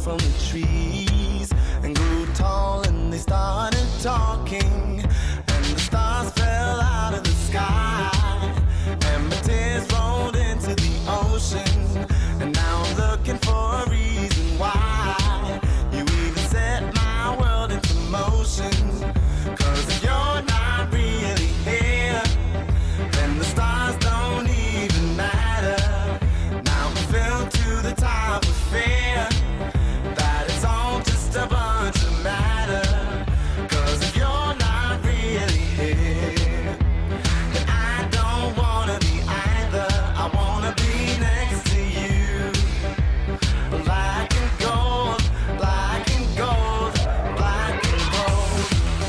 from the trees and grew tall, and they started talking, and the stars fell out of the sky, and my tears rolled into the ocean, and now I'm looking for a reason why you even set my world into motion. 'Cause if you're not really here, then the stars don't even matter. Now I'm filled to the top with fear that it's all just a bunch of matter. 'Cause if you're not really here, then I don't wanna be either. I wanna be next to you. Black and gold, black and gold, black and gold.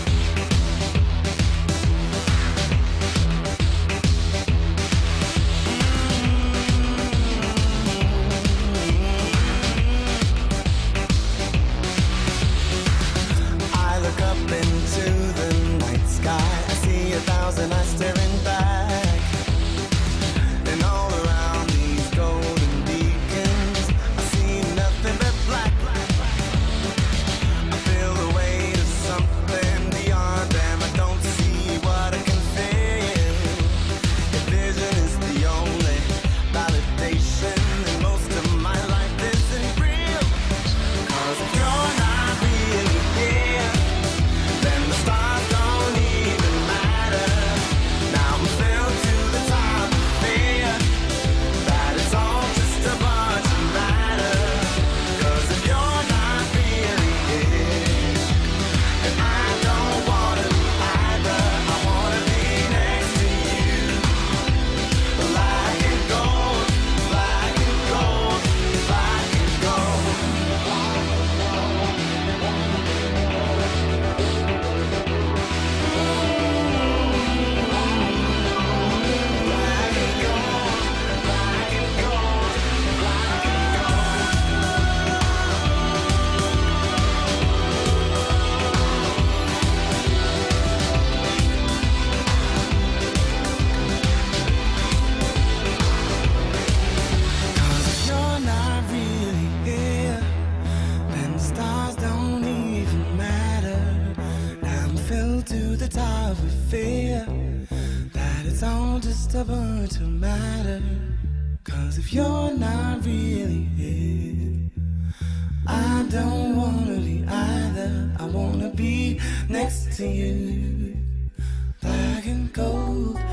I look up into the night sky. I see 1,000 eyes staring back, and all around these golden beacons, I see nothing but black. I feel the weight of something beyond them. I don't see what I can feel. If vision is the only validation, then most of my life isn't real. 'Cause if you're not really here, then the stars don't even matter. Now I'm filled to the top of fear that it's all just a bunch of matter. 'Cause if you're not really here, then I don't wanna be either. I wanna be next to you. Black and gold, black and gold, black and gold. Cause if you're not really here, then the stars don't even matter. Now I'm filled to the top with fear that it's all just a bunch of matter. 'Cause if you're not really here, I don't wanna be either. I wanna be next to you. Black and gold,